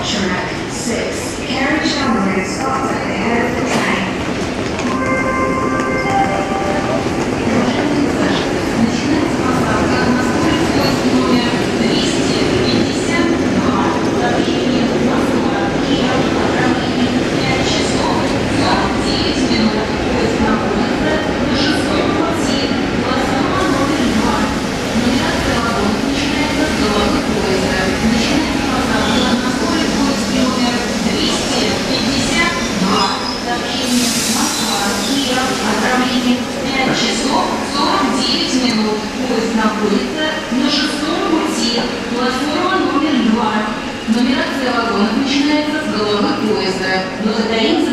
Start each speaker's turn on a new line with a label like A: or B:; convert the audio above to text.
A: track 6. Carriage number stops at the head of the train. Начинается посадка на скорый поезд номер 252. Сообщение на 40 Киев, отправление 5 часов 49 минут. Поезд находится на 6-й пути, платформа номер 2. Нумерация вагонов начинается с головы поезда. Начинается посадка на скорый поезд номер 252. Сообщение Москва, Киев, отправление 5 часов 49 минут. Поезд находится на 6-м пути, платформа номер 2. Нумерация вагонов начинается с головы поезда. Благодарим